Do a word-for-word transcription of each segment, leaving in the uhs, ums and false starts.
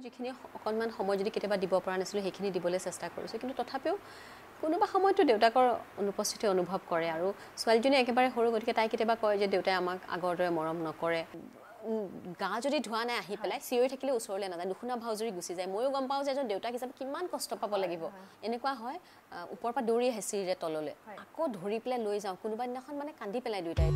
যিখিনি অকণমান সময় যদি কেতিয়াবা দিব পৰা নাছিলোঁ সেইখিনি দিবলৈ চেষ্টা কৰিছোঁ কিন্তু তথাপিও কোনোবা সময়তো দেউতাকৰ অনুপস্থিতি অনুভৱ কৰে আৰু ছোৱালীজনী একেবাৰে সৰু গতিকে তাই কেতিয়াবা কয় যে দেউতাই আমাক আগৰ দৰে মৰম নকৰে গা যদি ধোৱা নাই আহি পেলাই চিঞৰি থাকিলে ওচৰলৈ নাযায় দুখুনা ভাও জুৰি গুচি যায় ময়ো গম পাওঁ যে এজন দেউতাক হিচাপে কিমান কষ্ট পাব লাগিব এনেকুৱা হয় ওপৰৰ পৰা দৌৰি আহে চিৰিৰে তললৈ আকৌ ধৰি পেলাই লৈ যাওঁ কোনোবা দিনাখন মানে কান্দি পেলাই দুয়োটাই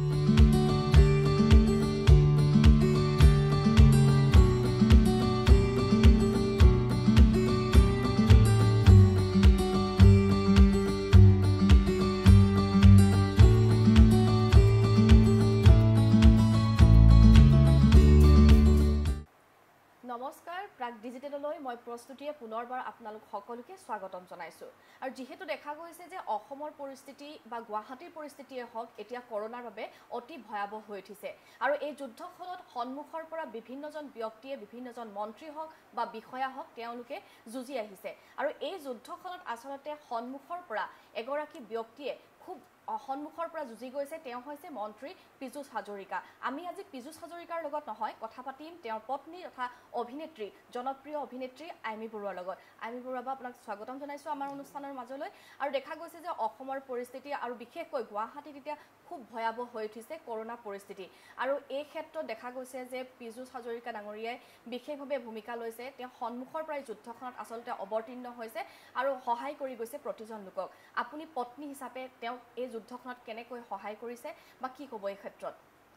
নমস্কাৰ প্ৰাগ ডিজিটেললৈ মই প্ৰস্তুতিয়ে পুনৰবাৰ আপোনালোক সকলোকে স্বাগতম জনাইছোঁ আৰু যেহেতু দেখা গৈছে যে অসমৰ পৰিস্থিতি বা গুৱাহাটীৰ পৰিস্থিতিয়ে হওক এতিয়া কৰোনাৰ বাবে অতি ভয়াৱহ হৈ উঠিছে আৰু এই যুদ্ধখনত সন্মুখৰ পৰা বিভিন্নজন ব্যক্তিয়ে বিভিন্নজন মন্ত্ৰী হওক বা বিষয়া হওক তেওঁলোকে যুঁজি আহিছে আৰু এই যুদ্ধখনত আচলতে সন্মুখৰ পৰা এগৰাকী ব্যক্তিয়ে খুব সন্মুখৰ পৰা যুঁজি গৈছে তেওঁ হৈছে মন্ত্ৰী পিজুষ হাজৰিকা আমি আজি পিজুষ হাজৰিকাৰ লগত নহয় কথা পাতিম তেওঁৰ পত্নী তথা অভিনেত্ৰী জনপ্ৰিয় অভিনেত্ৰী আইমী বৰুৱাৰ লগত আইমী বৰুৱা বা আপোনাক স্বাগতম জনাইছোঁ আমাৰ অনুষ্ঠানৰ মাজলৈ আৰু দেখা গৈছে যে অসমৰ পৰিস্থিতি আৰু বিশেষকৈ গুৱাহাটীত এতিয়া খুব ভয়াৱহ হৈ উঠিছে কৰোনা পৰিস্থিতি আৰু এই ক্ষেত্ৰত দেখা গৈছে যে পিজুষ হাজৰিকা ডাঙৰীয়াই বিশেষভাৱে ভূমিকা লৈছে তেওঁ সন্মুখৰ পৰাই যুদ্ধখনত আচলতে অৱতীৰ্ণ হৈছে আৰু সহায় কৰি গৈছে প্ৰতিজন লোকক আপুনি পত্নী হিচাপে তেওঁ এই যুদ্ধখনত কেনেকৈ সহায় কৰিছে বা কি ক'ব এই ক্ষেত্ৰত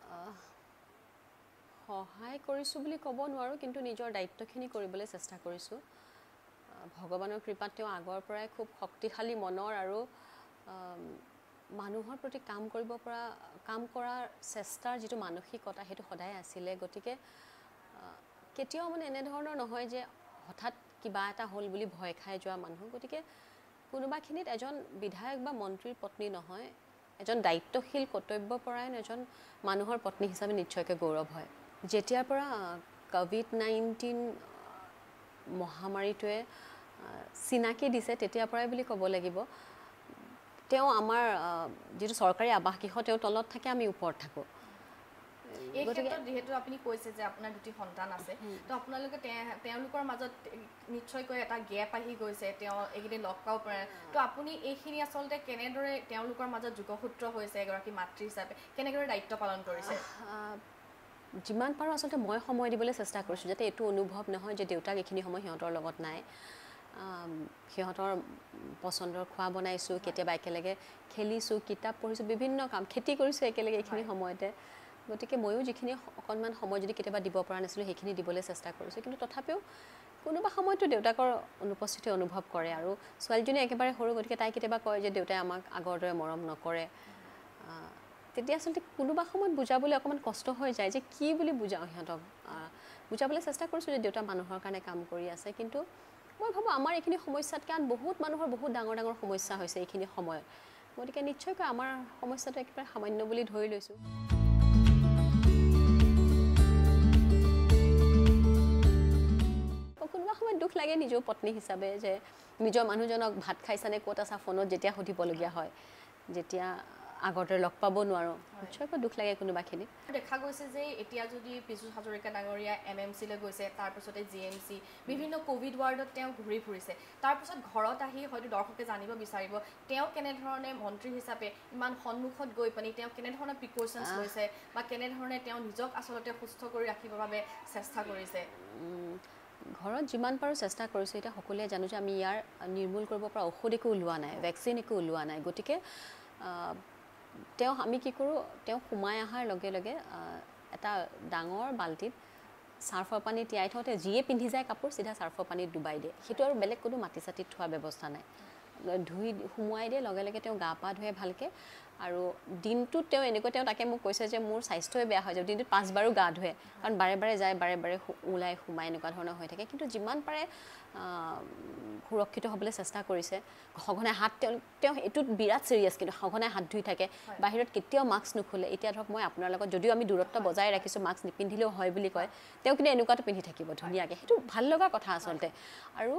সহায় কৰিছোঁ বুলি ক'ব নোৱাৰোঁ কিন্তু নিজৰ দায়িত্বখিনি কৰিবলৈ চেষ্টা কৰিছোঁ ভগৱানৰ কৃপাত তেওঁ আগৰ পৰাই খুব শক্তিশালী মনৰ আৰু মানুহৰ প্ৰতি কাম কৰিব পৰা কাম কৰাৰ চেষ্টাৰ যিটো মানসিকতা সেইটো সদায় আছিলে গতিকে কেতিয়াও মানে এনেধৰণৰ নহয় যে হঠাৎ কিবা এটা হ'ল বুলি ভয় খাই যোৱা মানুহ গতিকে কোনোবাখিনিত এজন বিধায়ক বা মন্ত্ৰীৰ পত্নী নহয় এজন দায়িত্বশীল কৰ্তব্যপৰায়ণ এজন মানুহৰ পত্নী হিচাপে নিশ্চয়কৈ গৌৰৱ হয় যেতিয়াৰ পৰা কোভিড নাইণ্টিন মহামাৰীটোৱে চিনাকি দিছে তেতিয়াৰ পৰাই বুলি ক'ব লাগিব তেওঁ আমাৰ যিটো চৰকাৰী আৱাসগৃহ তেওঁ তলত থাকে আমি ওপৰত থাকোঁ এই ক্ষেত্ৰত যেহেতু আপুনি কৈছে যে আপোনাৰ দুটি সন্তান আছে তো আপোনালোকে তেওঁলোকৰ মাজত নিশ্চয়কৈ এটা গেপ আহি গৈছে তেওঁ এইকেইদিন লগ পাব পাৰে তো আপুনি এইখিনি আচলতে কেনেদৰে তেওঁলোকৰ মাজত যোগসূত্ৰ হৈছে এগৰাকী মাতৃ হিচাপে কেনেদৰে দায়িত্ব পালন কৰিছে যিমান পাৰোঁ আচলতে মই সময় দিবলৈ চেষ্টা কৰিছোঁ যাতে এইটো অনুভৱ নহয় যে দেউতাক এইখিনি সময় সিহঁতৰ লগত নাই সিহঁতৰ পচন্দৰ খোৱা বনাইছোঁ কেতিয়াবা একেলগে খেলিছোঁ কিতাপ পঢ়িছোঁ বিভিন্ন কাম খেতি কৰিছোঁ একেলগে এইখিনি সময়তে গতিকে ময়ো যিখিনি অকণমান সময় যদি কেতিয়াবা দিব পৰা নাছিলোঁ সেইখিনি দিবলৈ চেষ্টা কৰিছোঁ কিন্তু তথাপিও কোনোবা সময়তো দেউতাকৰ অনুপস্থিতি অনুভৱ কৰে আৰু ছোৱালীজনী একেবাৰে সৰু গতিকে তাই কেতিয়াবা কয় যে দেউতাই আমাক আগৰ দৰে মৰম নকৰে তেতিয়া আচলতে কোনোবা সময়ত বুজাবলৈ অকণমান কষ্ট হৈ যায় যে কি বুলি বুজাওঁ সিহঁতক বুজাবলৈ চেষ্টা কৰিছোঁ যে দেউতা মানুহৰ কাৰণে কাম কৰি আছে কিন্তু মই ভাবোঁ আমাৰ এইখিনি সমস্যাতকৈ আন বহুত মানুহৰ বহুত ডাঙৰ ডাঙৰ সমস্যা হৈছে এইখিনি সময়ত গতিকে নিশ্চয়কৈ আমাৰ সমস্যাটো একেবাৰে সামান্য বুলি ধৰি লৈছোঁ কোনোবা সময়ত দুখ লাগে নিজৰ পত্নী হিচাপে যে নিজৰ মানুহজনক ভাত খাইছানে ক'ত আছা ফোনত যেতিয়া সুধিবলগীয়া হয় যেতিয়া আগতে লগ পাব নোৱাৰোঁ নিশ্চয়কৈ দুখ লাগে কোনোবাখিনি দেখা গৈছে যে এতিয়া যদি পিজুষ হাজৰিকা ডাঙৰীয়া এম এম চিলৈ গৈছে তাৰপিছতে জি এম চি বিভিন্ন ক'ভিড ৱাৰ্ডত তেওঁ ঘূৰি ফুৰিছে তাৰপিছত ঘৰত আহি হয়তো দৰ্শকে জানিব বিচাৰিব তেওঁ কেনেধৰণে মন্ত্ৰী হিচাপে ইমান সন্মুখত গৈ পানি তেওঁ কেনেধৰণে প্ৰিকশ্যনছ লৈছে বা কেনেধৰণে তেওঁ নিজক আচলতে সুস্থ কৰি ৰাখিবৰ বাবে চেষ্টা কৰিছে ঘৰত যিমান পাৰোঁ চেষ্টা কৰিছোঁ এতিয়া সকলোৱে জানো যে আমি ইয়াৰ নিৰ্মূল কৰিব পৰা ঔষধ একো ওলোৱা নাই ভেকচিন একো ওলোৱা নাই গতিকে তেওঁ আমি কি কৰোঁ তেওঁ সোমাই অহাৰ লগে লগে এটা ডাঙৰ বাল্টিত চাৰ্ফৰ পানী তিয়াই থওঁতে যিয়ে পিন্ধি যায় কাপোৰ চিধা চাৰ্ফৰ পানীত ডুবাই দিয়ে সেইটো আৰু বেলেগ কোনো মাটি চাটিত থোৱাৰ ব্যৱস্থা নাই ধুই সোমোৱাই দিয়ে লগে লগে তেওঁ গা পা ধুৱে ভালকৈ আৰু দিনটোত তেওঁ এনেকৈ তেওঁ তাকে মোক কৈছে যে মোৰ স্বাস্থ্যই বেয়া হৈ যাব দিনটোত পাঁচবাৰো গা ধুৱে কাৰণ বাৰে বাৰে যায় বাৰে বাৰে ওলাই সোমাই এনেকুৱা ধৰণৰ হৈ থাকে কিন্তু যিমান পাৰে সুৰক্ষিত হ'বলৈ চেষ্টা কৰিছে সঘনাই হাত তেওঁ তেওঁ এইটোত বিৰাট চিৰিয়াছ কিন্তু সঘনাই হাত ধুই থাকে বাহিৰত কেতিয়াও মাস্ক নুখোলে এতিয়া ধৰক মই আপোনাৰ লগত যদিও আমি দূৰত্ব বজাই ৰাখিছোঁ মাস্ক নিপিন্ধিলেও হয় বুলি কয় তেওঁ কিন্তু এনেকুৱাটো পিন্ধি থাকিব ধুনীয়াকৈ সেইটো ভাল লগা কথা আচলতে আৰু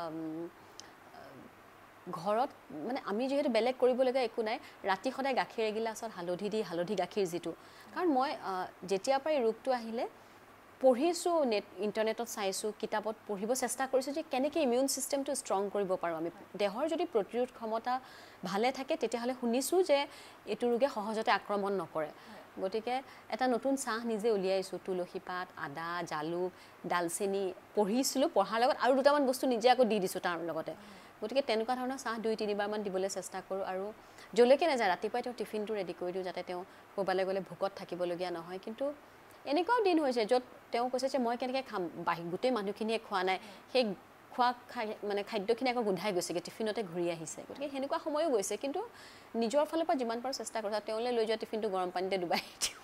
ঘৰত মানে আমি যেহেতু বেলেগ কৰিবলগীয়া একো নাই ৰাতি সদায় গাখীৰ এগিলাছত হালধি দি হালধি গাখীৰ যিটো কাৰণ মই যেতিয়াৰ পৰাই ৰোগটো আহিলে পঢ়িছোঁ নেট ইণ্টাৰনেটত চাইছোঁ কিতাপত পঢ়িব চেষ্টা কৰিছোঁ যে কেনেকৈ ইমিউন ছিষ্টেমটো ষ্ট্ৰং কৰিব পাৰোঁ আমি দেহৰ যদি প্ৰতিৰোধ ক্ষমতা ভালে থাকে তেতিয়াহ'লে শুনিছোঁ যে এইটো ৰোগে সহজতে আক্ৰমণ নকৰে গতিকে এটা নতুন চাহ নিজে উলিয়াইছোঁ তুলসী পাত আদা জালুক ডালচেনি পঢ়িছিলোঁ পঢ়াৰ লগত আৰু দুটামান বস্তু নিজে আকৌ দি দিছোঁ তাৰ লগতে গতিকে তেনেকুৱা ধৰণৰ চাহ দুই তিনিবাৰমান দিবলৈ চেষ্টা কৰোঁ আৰু যলৈকে নাযায় ৰাতিপুৱাই তেওঁ টিফিনটো ৰেডি কৰি দিওঁ যাতে তেওঁ ক'ৰবালৈ গ'লে ভোকত থাকিবলগীয়া নহয় কিন্তু এনেকুৱাও দিন হৈছে য'ত তেওঁ কৈছে যে মই কেনেকৈ খাম বাহি গোটেই মানুহখিনিয়ে খোৱা নাই সেই খোৱা খাই মানে খাদ্যখিনি আকৌ গোন্ধাই গৈছেগৈ টিফিনতে ঘূৰি আহিছে গতিকে সেনেকুৱা সময়ো গৈছে কিন্তু নিজৰ ফালৰ পৰা যিমান পাৰোঁ চেষ্টা কৰোঁ তেওঁলৈ লৈ যোৱা টিফিনটো গৰম পানীতে ডুবাই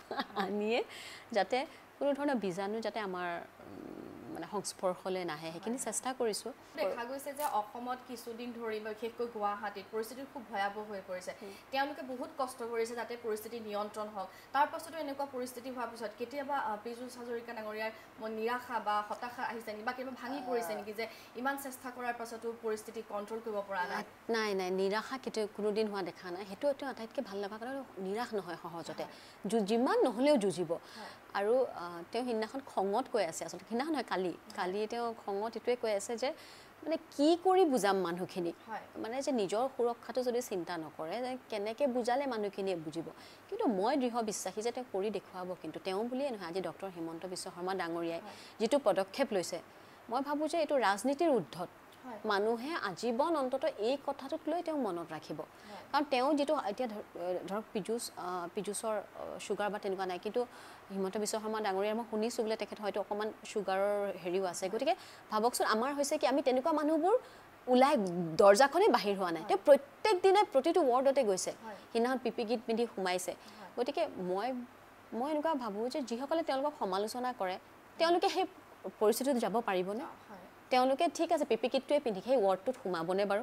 আনিয়ে যাতে কোনো ধৰণৰ বীজাণু যাতে আমাৰ মানে সংস্পৰ্শলৈ নাহে সেইখিনি চেষ্টা কৰিছোঁ দেখা গৈছে যে অসমত কিছুদিন ধৰি বিশেষকৈ গুৱাহাটীত পৰিস্থিতি খুব ভয়াৱহ হৈ পৰিছে তেওঁলোকে বহুত কষ্ট কৰিছে যাতে পৰিস্থিতি নিয়ন্ত্ৰণ হওক তাৰ পাছতো এনেকুৱা পৰিস্থিতি হোৱাৰ পিছত কেতিয়াবা পিজুছ হাজৰিকা ডাঙৰীয়াৰ নিৰাশা বা হতাশা আহিছে নেকি বা কিবা ভাঙি পৰিছে নেকি যে ইমান চেষ্টা কৰাৰ পাছতো পৰিস্থিতি কণ্ট্ৰল কৰিব পৰা নাই নাই নাই নিৰাশা কেতিয়াও কোনোদিন হোৱা দেখা নাই সেইটো তেওঁ আটাইতকৈ ভাল লগা কাৰণ নিৰাশ নহয় সহজতে যিমান নহ'লেও যুঁজিব আৰু তেওঁ সিদিনাখন খঙত কৈ আছে আচলতে সিদিনাখন নহয় কালি কালি তেওঁ খঙত এইটোৱে কৈ আছে যে মানে কি কৰি বুজাম মানুহখিনিক মানে যে নিজৰ সুৰক্ষাটো যদি চিন্তা নকৰে যে কেনেকৈ বুজালে মানুহখিনিয়ে বুজিব কিন্তু মই দৃঢ় বিশ্বাসী যে তেওঁ কৰি দেখুৱাব কিন্তু তেওঁ বুলিয়ে নহয় আজি ডক্টৰ হিমন্ত বিশ্ব শৰ্মা ডাঙৰীয়াই যিটো পদক্ষেপ লৈছে মই ভাবোঁ যে এইটো ৰাজনীতিৰ ঊৰ্ধত মানুহে আজীৱন অন্তত এই কথাটোক লৈ তেওঁ মনত ৰাখিব কাৰণ তেওঁ যিটো এতিয়া ধৰক পিজুছ পিজুছৰ চুগাৰ বা তেনেকুৱা নাই কিন্তু হিমন্ত বিশ্ব শৰ্মা ডাঙৰীয়াৰ মই শুনিছোঁ বোলে তেখেত হয়তো অকণমান চুগাৰৰ হেৰিও আছে গতিকে ভাবকচোন আমাৰ হৈছে কি আমি তেনেকুৱা মানুহবোৰ ওলাই দৰ্জাখনেই বাহিৰ হোৱা নাই তেওঁ প্ৰত্যেক দিনাই প্ৰতিটো ৱাৰ্ডতে গৈছে সিদিনাখন পি পি কিট পিন্ধি সোমাইছে গতিকে মই মই এনেকুৱা ভাবোঁ যে যিসকলে তেওঁলোকক সমালোচনা কৰে তেওঁলোকে সেই পৰিস্থিতিত যাব পাৰিবনে তেওঁলোকে ঠিক আছে পি পি কিটটোৱে পিন্ধি সেই ৱাৰ্ডটোত সোমাবনে বাৰু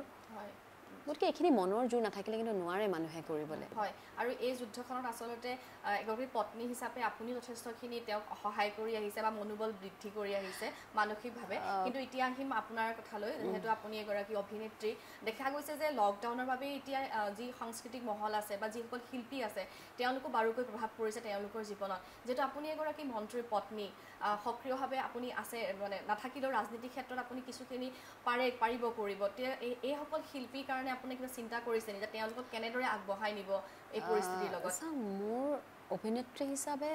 গতিকে এইখিনি মনৰ জোৰ নাথাকিলে কিন্তু নোৱাৰে মানুহে কৰিবলৈ হয় আৰু এই যুদ্ধখনত আচলতে এগৰাকী পত্নী হিচাপে আপুনি যথেষ্টখিনি তেওঁক সহায় কৰি আহিছে বা মনোবল বৃদ্ধি কৰি আহিছে মানসিকভাৱে কিন্তু এতিয়া আহিম আপোনাৰ কথালৈ যিহেতু আপুনি এগৰাকী অভিনেত্ৰী দেখা গৈছে যে লকডাউনৰ বাবে এতিয়া যি সাংস্কৃতিক মহল আছে বা যিসকল শিল্পী আছে তেওঁলোকো বাৰুকৈ প্ৰভাৱ পৰিছে তেওঁলোকৰ জীৱনত যিহেতু আপুনি এগৰাকী মন্ত্ৰীৰ পত্নী সক্ৰিয়ভাৱে আপুনি আছে মানে নাথাকিলেও ৰাজনীতি ক্ষেত্ৰত আপুনি কিছুখিনি পাৰে পাৰিব কৰিব এইসকল শিল্পীৰ কাৰণে আপুনি কিবা চিন্তা কৰিছে নি যে তেওঁলোকক কেনেদৰে আগবঢ়াই নিব এই পৰিস্থিতিৰ লগত মোৰ অভিনেত্ৰী হিচাপে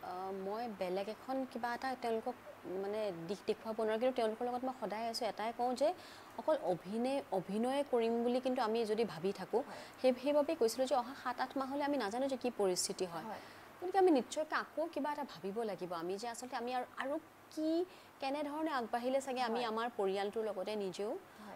মই বেলেগ এখন কিবা এটা তেওঁলোকক মানে দিশ দেখুৱাব নোৱাৰোঁ কিন্তু তেওঁলোকৰ লগত মই সদায় আছোঁ এটাই কওঁ যে অকল অভিনয় অভিনয় কৰিম বুলি কিন্তু আমি যদি ভাবি থাকোঁ সেই সেইবাবেই কৈছিলোঁ যে অহা সাত আঠ মাহলৈ আমি নাজানো যে কি পৰিস্থিতি হয় গতিকে আমি নিশ্চয়কৈ আকৌ কিবা এটা ভাবিব লাগিব আমি যে আচলতে আমি আৰু আৰু কি কেনেধৰণে আগবাঢ়িলে চাগে আমি আমাৰ পৰিয়ালটোৰ লগতে নিজেও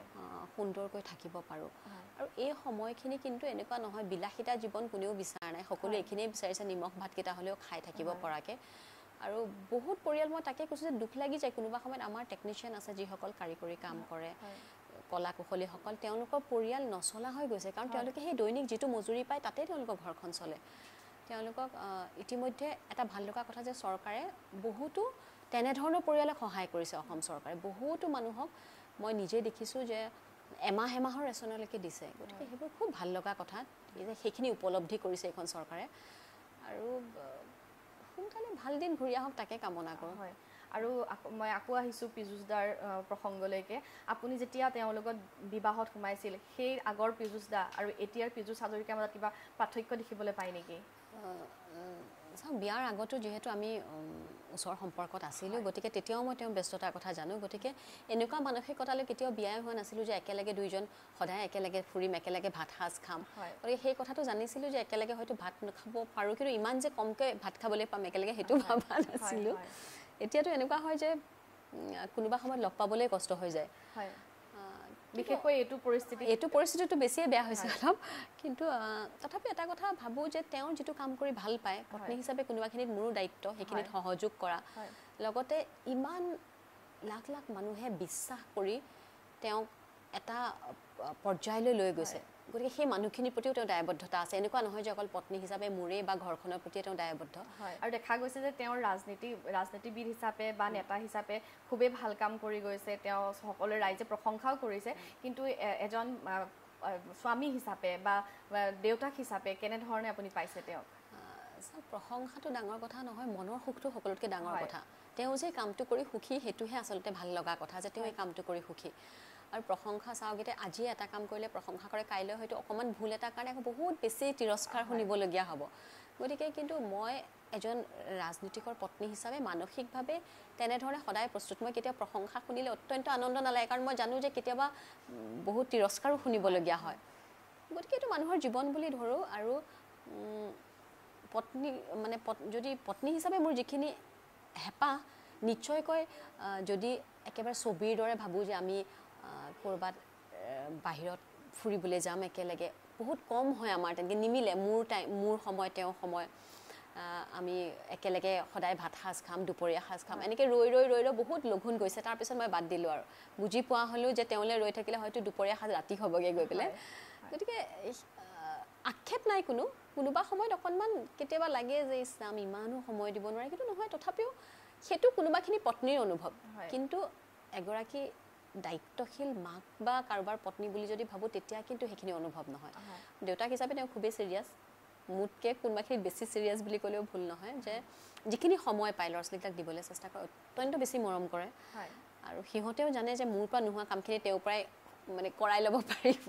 সুন্দৰকৈ থাকিব পাৰোঁ আৰু এই সময়খিনি কিন্তু এনেকুৱা নহয় বিলাসিতা জীৱন কোনেও বিচাৰা নাই সকলোৱে এইখিনিয়ে বিচাৰিছে নিমখ ভাতকেইটা হ'লেও খাই থাকিব পৰাকৈ আৰু বহুত পৰিয়াল মই তাকে কৈছোঁ যে দুখ লাগি যায় কোনোবা সময়ত আমাৰ টেকনিচিয়ান আছে যিসকল কাৰিকৰী কাম কৰে কলা কুশলীসকল তেওঁলোকৰ পৰিয়াল নচলা হৈ গৈছে কাৰণ তেওঁলোকে সেই দৈনিক যিটো মজুৰি পায় তাতেই তেওঁলোকৰ ঘৰখন চলে তেওঁলোকক ইতিমধ্যে এটা ভাল লগা কথা যে চৰকাৰে বহুতো তেনেধৰণৰ পৰিয়ালক সহায় কৰিছে অসম চৰকাৰে বহুতো মানুহক মই নিজে দেখিছোঁ যে এমাহ এমাহৰ ৰেচনলৈকে দিছে গতিকে সেইবোৰ খুব ভাল লগা কথা যে সেইখিনি উপলব্ধি কৰিছে এইখন চৰকাৰে আৰু সোনকালে ভাল দিন ঘূৰি আহক তাকে কামনা কৰোঁ হয় আৰু মই আকৌ আহিছোঁ পিজুছ দাৰ প্ৰসংগলৈকে আপুনি যেতিয়া তেওঁৰ লগত বিবাহত সোমাইছিল সেই আগৰ পিজুছ দা আৰু এতিয়াৰ পিজুছ হাজৰিকাৰ মাজত কিবা পাৰ্থক্য দেখিবলৈ পায় নেকি চাওক বিয়াৰ আগতো যিহেতু আমি ওচৰ সম্পৰ্কত আছিলোঁ গতিকে তেতিয়াও মই তেওঁৰ ব্যস্ততাৰ কথা জানো গতিকে এনেকুৱা মানসিকতালৈ কেতিয়াও বিয়াই হোৱা নাছিলোঁ যে একেলগে দুইজন সদায় একেলগে ফুৰিম একেলগে ভাত সাজ খাম গতিকে সেই কথাটো জানিছিলোঁ যে একেলগে হয়তো ভাত নাখাব পাৰোঁ কিন্তু ইমান যে কমকৈ ভাত খাবলৈ পাম একেলগে সেইটো ভবা নাছিলোঁ এতিয়াতো এনেকুৱা হয় যে কোনোবা সময়ত লগ পাবলৈ কষ্ট হৈ যায় বিশেষকৈ এইটো পৰিস্থিতি এইটো পৰিস্থিতিটো বেছিয়ে বেয়া হৈছে অলপ কিন্তু তথাপি এটা কথা ভাবোঁ যে তেওঁৰ যিটো কাম কৰি ভাল পায় পত্নী হিচাপে কোনোবাখিনিত মোৰো দায়িত্ব সেইখিনিত সহযোগ কৰা লগতে ইমান লাখ লাখ মানুহে বিশ্বাস কৰি তেওঁক এটা পৰ্যায়লৈ লৈ গৈছে গতিকে সেই মানুহখিনিৰ প্ৰতিও তেওঁ দায়বদ্ধতা আছে এনেকুৱা নহয় যে অকল পত্নী হিচাপে মোৰেই বা ঘৰখনৰ প্ৰতিয়ে তেওঁ দায়বদ্ধ হয় আৰু দেখা গৈছে যে তেওঁৰ ৰাজনীতি ৰাজনীতিবিদ হিচাপে বা নেতা হিচাপে খুবেই ভাল কাম কৰি গৈছে তেওঁ সকলোৱে ৰাইজে প্ৰশংসাও কৰিছে কিন্তু এজন স্বামী হিচাপে বা দেউতাক হিচাপে কেনেধৰণে আপুনি পাইছে তেওঁক প্ৰশংসাটো ডাঙৰ কথা নহয় মনৰ সুখটো সকলোতকৈ ডাঙৰ কথা তেওঁ যে কামটো কৰি সুখী হেতুহে আসলতে ভাল লগা কথা যে তেওঁ এই কামটো কৰি সুখী আৰু প্ৰশংসা চাওগিতে আজি এটা কাম কৰিলে প্ৰশংসা কৰে কাইলৈ হয়তো অকমান ভুল এটা কাৰণে বহুত বেছি তিৰস্কাৰ শুনিবলগীয়া হ'ব গতিকে কিন্তু মই এজন ৰাজনীতিকৰ পত্নী হিচাপে মানসিকভাৱে তেনেধৰণে সদায় প্ৰস্তুত মই কেতিয়া প্ৰশংসা শুনিলে অত্যন্ত আনন্দ নালাগে কাৰণ মই জানো যে কেতিয়াবা বহুত তিৰস্কাৰো শুনিবলগীয়া হয় গতিকে এইটো মানুহৰ জীৱন বুলি ধৰো আৰু পত্নী মানে যদি পত্নী হিচাপে মোৰ যিখিনি হেপা নিশ্চয়কৈ যদি একেবাৰে ছবিৰ দৰে ভাবো যে আমি কৰবাত বাহিৰত ফুৰিবলৈ যাম একেলগে বহুত কম হয় আমাৰ তেনেকৈ নিমিলে মোৰ টাইম মোৰ সময় তেওঁ সময় আমি একেলগে সদায় ভাত সাজ খাম দুপৰীয়া সাজ খাম এনেকৈ ৰৈ ৰৈ ৰৈ ৰৈ বহুত লঘোণ গৈছে তাৰপিছত মই বাদ দিলোঁ আৰু বুজি পোৱা হ'লেও যে তেওঁলৈ ৰৈ থাকিলে হয়তো দুপৰীয়া সাজ ৰাতি হ'বগৈ গৈ পেলাই গতিকে আক্ষেপ নাই কোনো কোনোবা সময়ত অকণমান কেতিয়াবা লাগে যে ইছলাম ইমানো সময় দিব নোৱাৰে কিন্তু নহয় তথাপিও সেইটো কোনোবাখিনি পত্নীৰ অনুভৱ কিন্তু এগৰাকী দায়িত্বশীল মাক বা কাৰোবাৰ পত্নী বুলি যদি ভাবোঁ তেতিয়া কিন্তু সেইখিনি অনুভৱ নহয় দেউতাক হিচাপে তেওঁ খুবেই চিৰিয়াছ মোতকৈ কোনোবাখিনিত বেছি চিৰিয়াছ বুলি ক'লেও ভুল নহয় যে যিখিনি সময় পায় ল'ৰা ছোৱালীকেইটাক দিবলৈ চেষ্টা কৰে অত্যন্ত বেছি মৰম কৰে আৰু সিহঁতেও জানে যে মোৰ পৰা নোহোৱা কামখিনি তেওঁৰ পৰাই মানে কৰাই ল'ব পাৰিব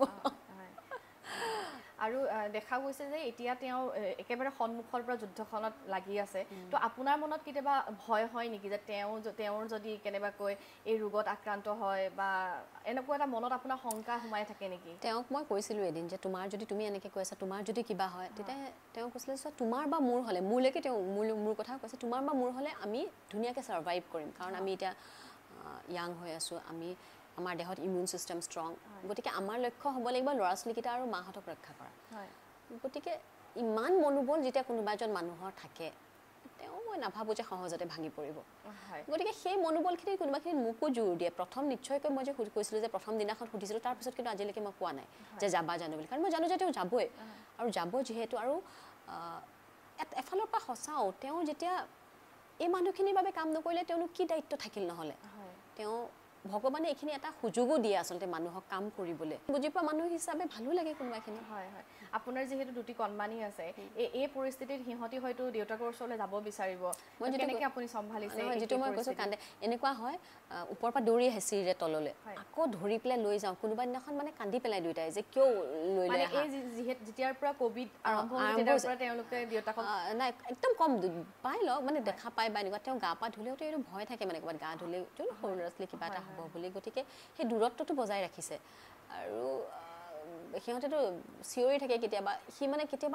আৰু দেখা গৈছে যে এতিয়া তেওঁ একেবাৰে সন্মুখৰ পৰা যুদ্ধখনত লাগি আছে তো আপোনাৰ মনত কেতিয়াবা ভয় হয় নেকি যে তেওঁ তেওঁৰ যদি কেনেবাকৈ এই ৰোগত আক্ৰান্ত হয় বা এনেকুৱা এটা মনত আপোনাৰ শংকা সোমাই থাকে নেকি তেওঁক মই কৈছিলোঁ এদিন যে তোমাৰ যদি তুমি এনেকৈ কৈ আছা তোমাৰ যদি কিবা হয় তেতিয়া তেওঁ কৈছিলে যে তোমাৰ বা মোৰ হ'লে মোৰলৈকে তেওঁ মোৰ মোৰ কথা কৈছে তোমাৰ বা মোৰ হ'লে আমি ধুনীয়াকৈ ছাৰ্ভাইভ কৰিম কাৰণ আমি এতিয়া য়াং হৈ আছোঁ আমি আমাৰ দেহত ইমিউন চিষ্টেম ষ্ট্ৰং গতিকে আমাৰ লক্ষ্য হ'ব লাগিব ল'ৰা ছোৱালীকেইটা আৰু মাহঁতক ৰক্ষা কৰা গতিকে ইমান মনোবল যেতিয়া কোনোবা এজন মানুহৰ থাকে তেওঁ মই নাভাবোঁ যে সহজতে ভাঙি পৰিব গতিকে সেই মনোবলখিনি কোনোবাখিনি মোকো জোৰ দিয়ে প্ৰথম নিশ্চয়কৈ মই যে কৈছিলোঁ যে প্ৰথম দিনাখন সুধিছিলোঁ তাৰপিছত কিন্তু আজিলৈকে মই কোৱা নাই যে যাবা জানো বুলি কাৰণ মই জানো যে তেওঁ যাবই আৰু যাব যিহেতু আৰু এফালৰ পৰা সঁচাও তেওঁ যেতিয়া এই মানুহখিনিৰ বাবে কাম নকৰিলে তেওঁনো কি দায়িত্ব থাকিল নহ'লে তেওঁ ভগৱানে এইখিনি এটা সুযোগো দিয়ে আচলতে মানুহক কাম কৰিবলৈ বুজি পোৱা মানুহ হিচাপে ভালো লাগে কোনোবাখিনি হয় হয় আপোনাৰ যিহেতু দুটি কণমানি আছে এই এই পৰিস্থিতিত সিহঁতি হয়তো দেউতাকৰ ওচৰলৈ যাব বিচাৰিব মই যেনেকৈ আপুনি চম্ভালিছে যিটো মই কৈছোঁ কান্দে এনেকুৱা হয় ওপৰৰ পৰা দৌৰি আহে চিৰিৰে তললৈ আকৌ ধৰি পেলাই লৈ যাওঁ কোনোবা দিনাখন মানে কান্দি পেলাই দুয়োটাই যে কিয় লৈ লৈ এই যেতিয়াৰ পৰা ক'ভিড আৰম্ভ হৈছে তেতিয়াৰ পৰা তেওঁলোকে দেউতাকক নাই একদম কম পাই লওক মানে দেখা পাই বা এনেকুৱা তেওঁ গা পা ধুলেওতো এইটো ভয় থাকে মানে ক'ৰবাত গা ধুলেও সৰু ল'ৰা ছোৱালী কিবা এটা হ'ব বুলি গতিকে সেই দূৰত্বটো বজাই ৰাখিছে আৰু সিহঁতেতো চিঞৰি থাকে কেতিয়াবা সি মানে কেতিয়াবা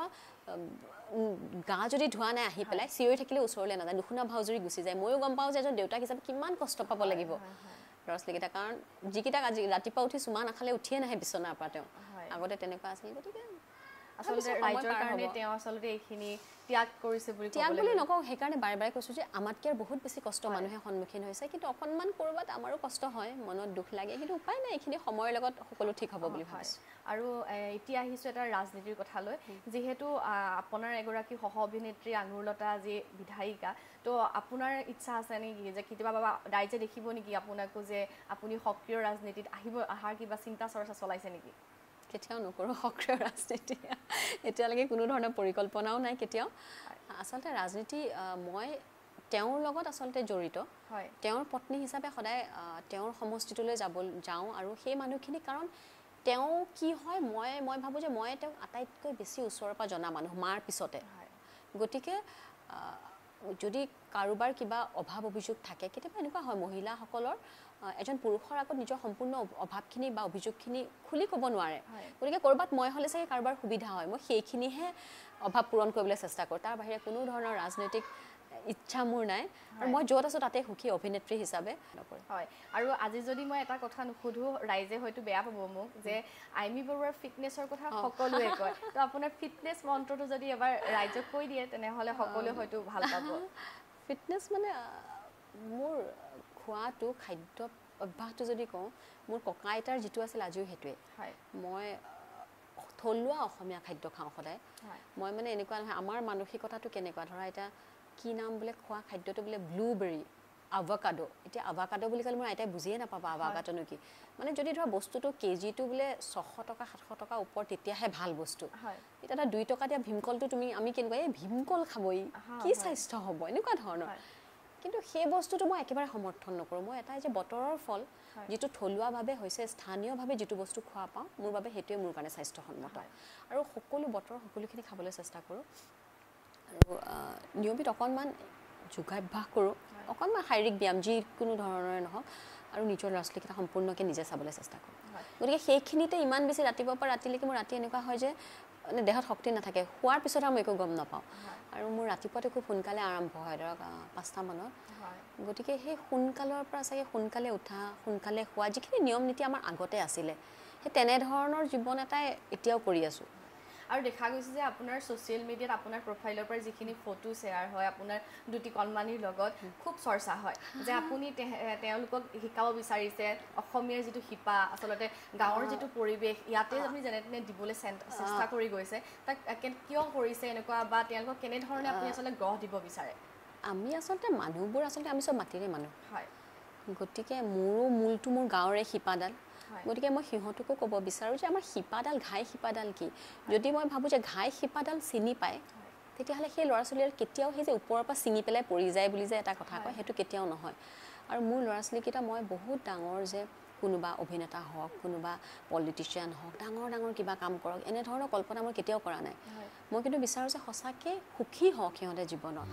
গা যদি ধোৱা নাই আহি পেলাই চিঞৰি থাকিলে ওচৰলৈ নাযায় নুশুনা ভাও জুৰি গুচি যায় ময়ো গম পাওঁ যে এজন দেউতাক হিচাপে কিমান কষ্ট পাব লাগিব ল'ৰা ছোৱালীকেইটা কাৰণ যিকেইটাক আজি ৰাতিপুৱা উঠি চুমা নাখালে উঠিয়ে নাহে বিচনাৰ পৰা তেওঁ আগতে তেনেকুৱা আছিল গতিকে আচলতে ৰাইজৰ কাৰণে তেওঁ আচলতে এইখিনি ত্যাগ কৰিছে বুলি ত্যাগ বুলি নকওঁ সেইকাৰণে বাৰে বাৰে কৈছোঁ যে আমাতকৈ বহুত বেছি কষ্ট মানুহে সন্মুখীন হৈছে কিন্তু অকণমান ক'ৰবাত আমাৰো কষ্ট হয় মনত দুখ লাগে কিন্তু উপায় নাই এইখিনি সময়ৰ লগত সকলো ঠিক হ'ব বুলি ভাবিছোঁ আৰু এতিয়া আহিছোঁ এটা ৰাজনীতিৰ কথালৈ যিহেতু আপোনাৰ এগৰাকী সহ অভিনেত্ৰী আঙুৰলতা যি বিধায়িকা তো আপোনাৰ ইচ্ছা আছে নেকি যে কেতিয়াবা ৰাইজে দেখিব নেকি আপোনাকো যে আপুনি সক্ৰিয় ৰাজনীতিত আহিব অহাৰ কিবা চিন্তা চৰ্চা চলাইছে নেকি কেতিয়াও নকৰোঁ সক্ৰিয় ৰাজনীতি এতিয়ালৈকে কোনো ধৰণৰ পৰিকল্পনাও নাই কেতিয়াও আচলতে ৰাজনীতি মই তেওঁৰ লগত আচলতে জড়িত তেওঁৰ পত্নী হিচাপে সদায় তেওঁৰ সমষ্টিটোলৈ যাব যাওঁ আৰু সেই মানুহখিনি কাৰণ তেওঁ কি হয় মই মই ভাবোঁ যে মই তেওঁক আটাইতকৈ বেছি ওচৰৰ পৰা জনা মানুহ মাৰ পিছতে গতিকে যদি কাৰোবাৰ কিবা অভাৱ অভিযোগ থাকে কেতিয়াবা এনেকুৱা হয় মহিলাসকলৰ এজন পুৰুষৰ আগত নিজৰ সম্পূৰ্ণ অভাৱখিনি বা অভিযোগখিনি খুলি ক'ব নোৱাৰে গতিকে ক'ৰবাত মই হ'লে চাগে কাৰোবাৰ সুবিধা হয় মই সেইখিনিহে অভাৱ পূৰণ কৰিবলৈ চেষ্টা কৰোঁ তাৰ বাহিৰে কোনো ধৰণৰ ৰাজনৈতিক ইচ্ছা মোৰ নাই আৰু মই য'ত আছোঁ তাতে সুখী অভিনেত্ৰী হিচাপে নকৰোঁ হয় আৰু আজি যদি মই এটা কথা নুসুধোঁ ৰাইজে হয়তো বেয়া পাব মোক যে আইমী বৰুৱাৰ ফিটনেছৰ কথা সকলোৱে কয় তো আপোনাৰ ফিটনেছ মন্ত্ৰটো যদি এবাৰ ৰাইজক কৈ দিয়ে তেনেহ'লে সকলোৱে হয়তো ভাল পাব ফিটনেছ মানে মোৰ খোৱাটো খাদ্য অভ্যাসটো যদি কওঁ মোৰ ককা আইতাৰ যিটো আছিল আজিও সেইটোৱে মই থলুৱা অসমীয়া খাদ্য খাওঁ সদায় মই মানে এনেকুৱা নহয় আমাৰ মানসিকতাটো কেনেকুৱা ধৰা এতিয়া কি নাম বোলে খোৱা খাদ্যটো বোলে ব্লুবেৰী আভাকাডো এতিয়া আভাকাডো বুলি ক'লে মোৰ আইতাই বুজিয়ে নাপাবা আভাকাডোনো কি মানে যদি ধৰা বস্তুটো কেজিটো বোলে ছশ টকা সাতশ টকা ওপৰত তেতিয়াহে ভাল বস্তু এতিয়া এটা দুই টকা দিয়া ভীমকলটো তুমি আমি কেনেকুৱা এই ভীমকল খাবই কি স্বাস্থ্য হ'ব এনেকুৱা ধৰণৰ কিন্তু সেই বস্তুটো মই একেবাৰে সমৰ্থন নকৰোঁ মই এটাই যে বতৰৰ ফল যিটো থলুৱাভাৱে হৈছে স্থানীয়ভাৱে যিটো বস্তু খোৱা পাওঁ মোৰ বাবে সেইটোৱে মোৰ কাৰণে স্বাস্থ্যসন্মত আৰু সকলো বতৰ সকলোখিনি খাবলৈ চেষ্টা কৰোঁ আৰু নিয়মিত অকণমান যোগাভ্যাস কৰোঁ অকণমান শাৰীৰিক ব্যায়াম যিকোনো ধৰণৰে নহওক আৰু নিজৰ ল'ৰা ছোৱালীকেইটা সম্পূৰ্ণকৈ নিজে চাবলৈ চেষ্টা কৰোঁ গতিকে সেইখিনিতে ইমান বেছি ৰাতিপুৱাৰ পৰা ৰাতিলৈকে মোৰ ৰাতি এনেকুৱা হয় যে মানে দেহত শক্তি নাথাকে শোৱাৰ পিছত আৰু মই একো গম নাপাওঁ আৰু মোৰ ৰাতিপুৱাতে খুব সোনকালে আৰম্ভ হয় ধৰক পাঁচটা মানত গতিকে সেই সোনকালৰ পৰা চাগে সোনকালে উঠা সোনকালে খোৱা যিখিনি নিয়ম নীতি আমাৰ আগতে আছিলে সেই তেনেধৰণৰ জীৱন এটাই এতিয়াও কৰি আছোঁ আৰু দেখা গৈছে যে আপোনাৰ ছ'চিয়েল মিডিয়াত আপোনাৰ প্ৰফাইলৰ পৰা যিখিনি ফটো শ্বেয়াৰ হয় আপোনাৰ দুটি কণমানিৰ লগত খুব চৰ্চা হয় যে আপুনি তেওঁলোকক শিকাব বিচাৰিছে অসমীয়াৰ যিটো শিপা আচলতে গাঁৱৰ যিটো পৰিৱেশ ইয়াতে আপুনি যেনে তেনে দিবলৈ চেষ্টা কৰি গৈছে তাক কিয় কৰিছে এনেকুৱা বা তেওঁলোকক কেনেধৰণে আপুনি আচলতে গঢ় দিব বিচাৰে আমি আচলতে মানুহবোৰ আচলতে আমি চব মাটিৰে মানুহ হয় গতিকে মোৰো মূলটো মোৰ গাঁৱৰে শিপাডাল গতিকে মই সিহঁতকো ক'ব বিচাৰোঁ যে আমাৰ শিপাডাল ঘাই শিপাডাল কি যদি মই ভাবোঁ যে ঘাই শিপাডাল চিনি পায় তেতিয়াহ'লে সেই ল'ৰা ছোৱালীৰ কেতিয়াও সেই যে ওপৰৰ পৰা ছিঙি পেলাই পৰি যায় বুলি যে এটা কথা কয় সেইটো কেতিয়াও নহয় আৰু মোৰ ল'ৰা ছোৱালীকেইটা মই বহুত ডাঙৰ যে কোনোবা অভিনেতা হওক কোনোবা পলিটিচিয়ান হওক ডাঙৰ ডাঙৰ কিবা কাম কৰক এনেধৰণৰ কল্পনা মই কেতিয়াও কৰা নাই মই কিন্তু বিচাৰোঁ যে সঁচাকৈ সুখী হওক সিহঁতে জীৱনত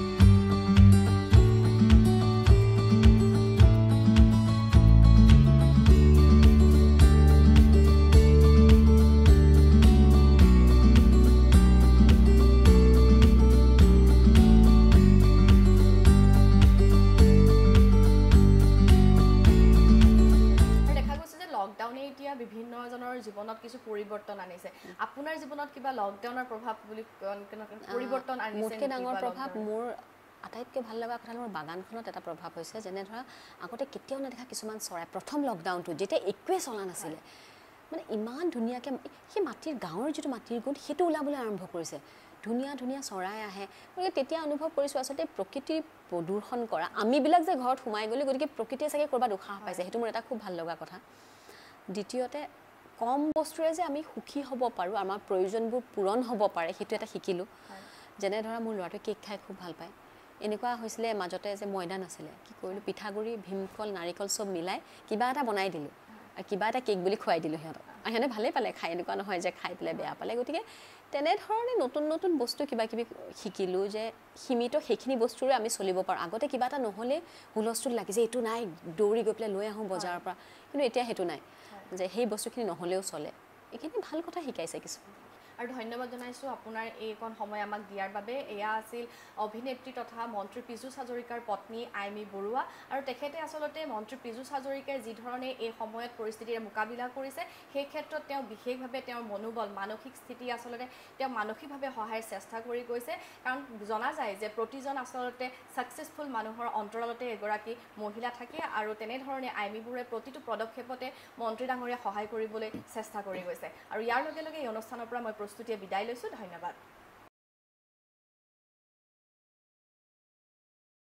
বিভিন্নজনৰ জীৱনত কিছু পৰিৱৰ্তন আনিছে আপোনাৰ জীৱনত কিবা লকডাউনৰ প্ৰভাৱ বুলি পৰিৱৰ্তন আনিছে মোতকৈ ডাঙৰ প্ৰভাৱ মোৰ আটাইতকৈ ভাল লগা কথা মোৰ বাগানখনত এটা প্ৰভাৱ হৈছে যেনে ধৰা আগতে কেতিয়াও নেদেখা কিছুমান চৰাই প্ৰথম লকডাউনটো যেতিয়া একোৱে চলা নাছিলে মানে ইমান ধুনীয়াকৈ সেই মাটিৰ গাঁৱৰ যিটো মাটিৰ গুণ সেইটো ওলাবলৈ আৰম্ভ কৰিছে ধুনীয়া ধুনীয়া চৰাই আহে গতিকে তেতিয়া অনুভৱ কৰিছোঁ আচলতে প্ৰকৃতিৰ প্ৰদূষণ কৰা আমিবিলাক যে ঘৰত সোমাই গ'লোঁ গতিকে প্ৰকৃতিয়ে চাগে ক'ৰবাত উশাহ পাইছে সেইটো মোৰ এটা খুব ভাল লগা কথা দ্বিতীয়তে কম বস্তুৰে যে আমি সুখী হ'ব পাৰোঁ আমাৰ প্ৰয়োজনবোৰ পূৰণ হ'ব পাৰে সেইটো এটা শিকিলোঁ যেনে ধৰা মোৰ ল'ৰাটোৱে কেক খাই খুব ভাল পায় এনেকুৱা হৈছিলে মাজতে যে ময়দা নাছিলে কি কৰিলোঁ পিঠাগুড়ি ভীমকল নাৰিকল চব মিলাই কিবা এটা বনাই দিলোঁ আৰু কিবা এটা কেক বুলি খুৱাই দিলোঁ সিহঁতক আৰু সিহঁতে ভালেই পালে খাই এনেকুৱা নহয় যে খাই পেলাই বেয়া পালে গতিকে তেনেধৰণে নতুন নতুন বস্তু কিবা কিবি শিকিলোঁ যে সীমিত সেইখিনি বস্তুৰে আমি চলিব পাৰোঁ আগতে কিবা এটা নহ'লে হুলস্থুল লাগি যে এইটো নাই দৌৰি গৈ পেলাই লৈ আহোঁ বজাৰৰ পৰা কিন্তু এতিয়া সেইটো নাই যে সেই বস্তুখিনি নহ'লেও চলে এইখিনি ভাল কথা শিকাইছে কিছুমান আৰু ধন্যবাদ জনাইছোঁ আপোনাৰ এইকণ সময় আমাক দিয়াৰ বাবে এয়া আছিল অভিনেত্ৰী তথা মন্ত্ৰী পিজুষ হাজৰিকাৰ পত্নী আইমী বৰুৱা আৰু তেখেতে আচলতে মন্ত্ৰী পিজুষ হাজৰিকাই যি ধৰণে এই সময়ত পৰিস্থিতিৰে মোকাবিলা কৰিছে সেই ক্ষেত্ৰত তেওঁ বিশেষভাৱে তেওঁৰ মনোবল মানসিক স্থিতি আচলতে তেওঁ মানসিকভাৱে সহায়ৰ চেষ্টা কৰি গৈছে কাৰণ জনা যায় যে প্ৰতিজন আচলতে ছাকচেছফুল মানুহৰ অন্তৰালতে এগৰাকী মহিলা থাকে আৰু তেনেধৰণে আইমী বৰুৱাই প্ৰতিটো পদক্ষেপতে মন্ত্ৰী ডাঙৰীয়া সহায় কৰিবলৈ চেষ্টা কৰি গৈছে আৰু ইয়াৰ লগে লগে এই অনুষ্ঠানৰ পৰা মই প্ৰস্তুতিয়ে বিদায় লৈছোঁ ধন্যবাদ